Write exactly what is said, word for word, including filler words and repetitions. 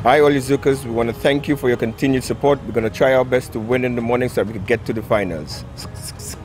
Hi, all you Zoukers. We want to thank you for your continued support. We're going to try our best to win in the morning so that we can get to the finals.